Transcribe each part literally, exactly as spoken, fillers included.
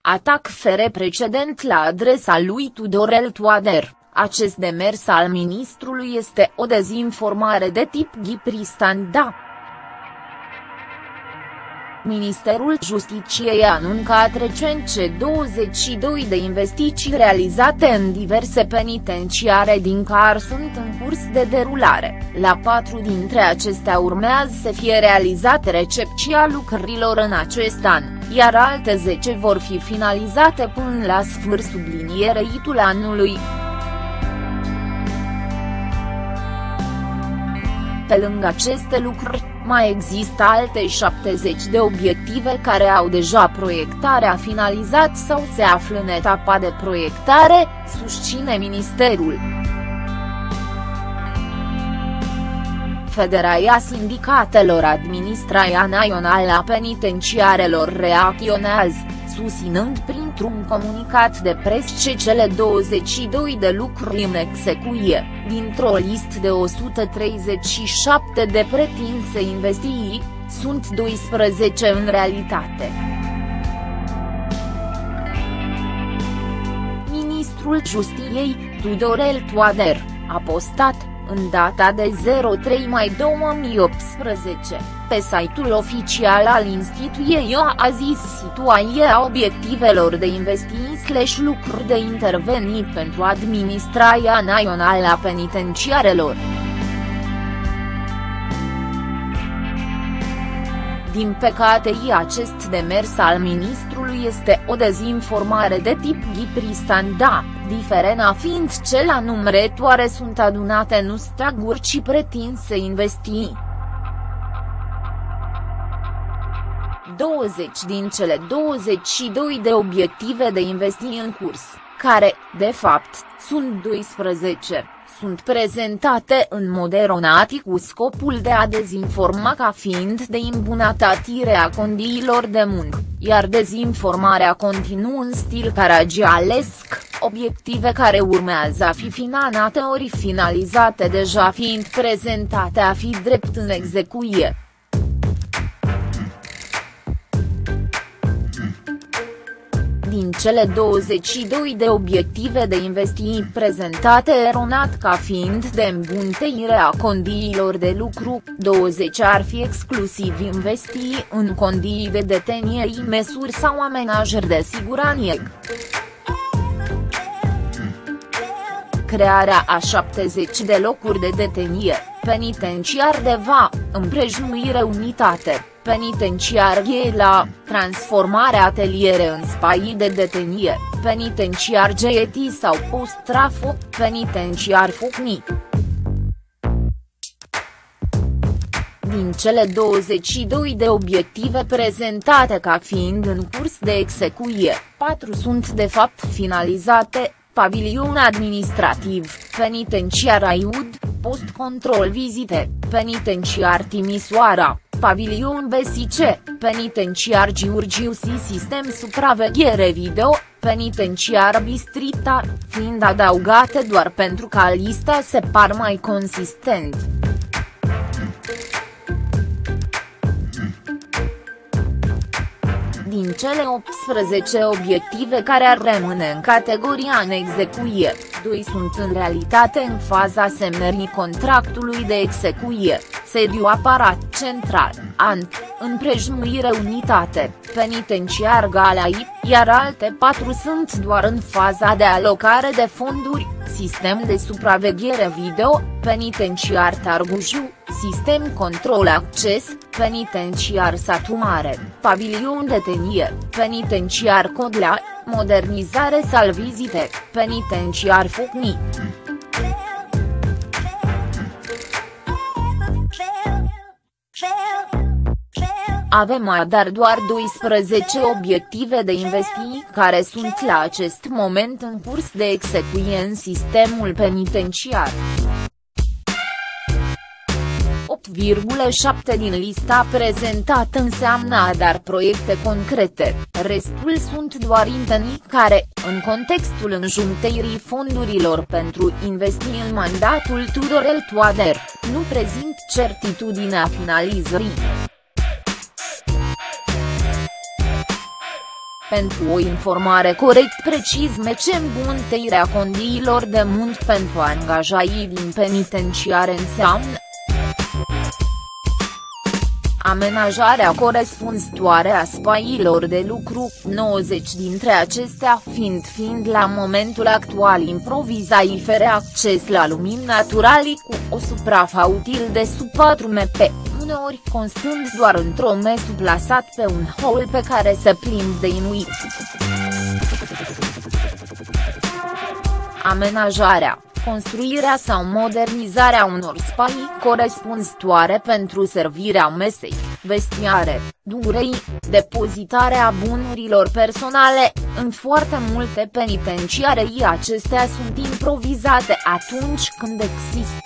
Atac fere precedent la adresa lui Tudorel Toader. Acest demers al ministrului este o dezinformare de tip Ghipri-Standa. Ministerul Justiției a anuncat recent că douăzeci și doi de investiții realizate în diverse penitenciare din care sunt în curs de derulare. La patru dintre acestea urmează să fie realizate recepția lucrărilor în acest an, iar alte zece vor fi finalizate până la sfârșit sublinierei anului. Pe lângă aceste lucruri, mai există alte șaptezeci de obiective care au deja proiectarea finalizat sau se află în etapa de proiectare, susține ministerul. Federația Sindicatelor Administrația Națională a Penitenciarelor reacționează, susținând printr-un comunicat de presă că cele douăzeci și doi de lucruri în execuție, dintr-o listă de o sută treizeci și șapte de pretinse investiții, sunt doisprezece în realitate. Ministrul Justiției, Tudorel Toader, a postat, în data de trei mai două mii optsprezece, pe site-ul oficial al instituției a zis situația obiectivelor de investiții slash lucruri de intervenit pentru Administrația Națională a Penitenciarelor. Din păcate, acest demers al ministrului este o dezinformare de tip Ghipri-Standa, diferența fiind că la numărătoare sunt adunate nu staguri ci pretinse investiții. douăzeci din cele douăzeci și doi de obiective de investiții în curs, care, de fapt, sunt doisprezece, sunt prezentate în mod eronat cu scopul de a dezinforma ca fiind de îmbunătățire a condițiilor de muncă, iar dezinformarea continuă în stil caragialesc, obiective care urmează a fi finanțate ori finalizate deja fiind prezentate a fi drept în execuție. Din cele douăzeci și doi de obiective de investiții prezentate eronat ca fiind de îmbunătățire a condițiilor de lucru, douăzeci ar fi exclusiv investiții în condiții de detenție, măsuri sau amenajări de siguranță. Crearea a șaptezeci de locuri de detenție, penitenciar de va, împrejmuire unitate, penitenciar Ghela, transformarea ateliere în spaii de detenție, penitenciar Geti sau post-trafo, penitenciar Fucni. Din cele douăzeci și doi de obiective prezentate ca fiind în curs de execuție, patru sunt de fapt finalizate: pavilion administrativ, penitenciar Aiud, post-control vizite, penitenciar Timișoara, pavilion B S C, penitenciar Giurgiu și sistem supraveghere video, penitenciar Bistrita, fiind adăugate doar pentru ca lista se par mai consistent. Din cele optsprezece obiective care ar rămâne în categoria în execuție, doi sunt în realitate în faza semnării contractului de execuție: sediu aparat central, A N T, împrejmuire unitate, penitenciar Galai, iar alte patru sunt doar în faza de alocare de fonduri: sistem de supraveghere video, penitenciar Târgu Jiu, sistem control acces, penitenciar Satu Mare, pavilion detenție, penitenciar Codlea, modernizare sau vizite, penitenciar Fucni. Avem așadar doar doisprezece obiective de investiții care sunt la acest moment în curs de execuție în sistemul penitenciar. opt virgulă șapte din lista prezentată înseamnă dar proiecte concrete, restul sunt doar intenții care, în contextul înjuntării fondurilor pentru investiții în mandatul Tudorel Toader, nu prezint certitudinea finalizării. Pentru o informare corect precis menționarea condițiilor de muncă pentru angajații din penitenciare înseamnă amenajarea corespunzătoare a spaiilor de lucru, nouăzeci dintre acestea fiind fiind la momentul actual improvizai fără acces la lumini naturale cu o suprafață util de sub patru metri, uneori constând doar într-o mesă plasat pe un hol pe care se plimb de inuit. Amenajarea, construirea sau modernizarea unor spaii corespunzătoare pentru servirea mesei, vestiare, durei, depozitarea bunurilor personale. În foarte multe penitenciarii acestea sunt improvizate atunci când există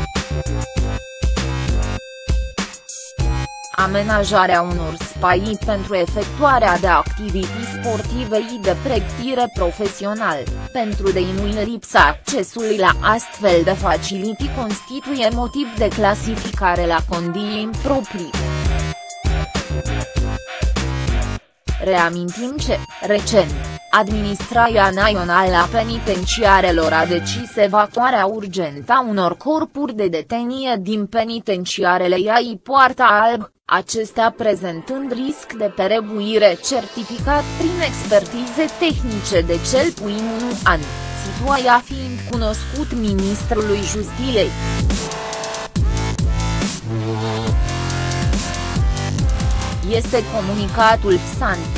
amenajarea unor spaii pentru efectuarea de activități sportive și de pregătire profesional, pentru diminuarea lipsa accesului la astfel de facilități constituie motiv de clasificare la condiții improprii. Reamintim că, recent, Administrația Națională a Penitenciarelor a decis evacuarea urgentă a unor corpuri de detenție din penitenciarele Iai Poarta Albă, acestea prezentând risc de perebuire certificat prin expertize tehnice de cel puțin un an, situația fiind cunoscut Ministrului Justiției. Este comunicatul P S A N.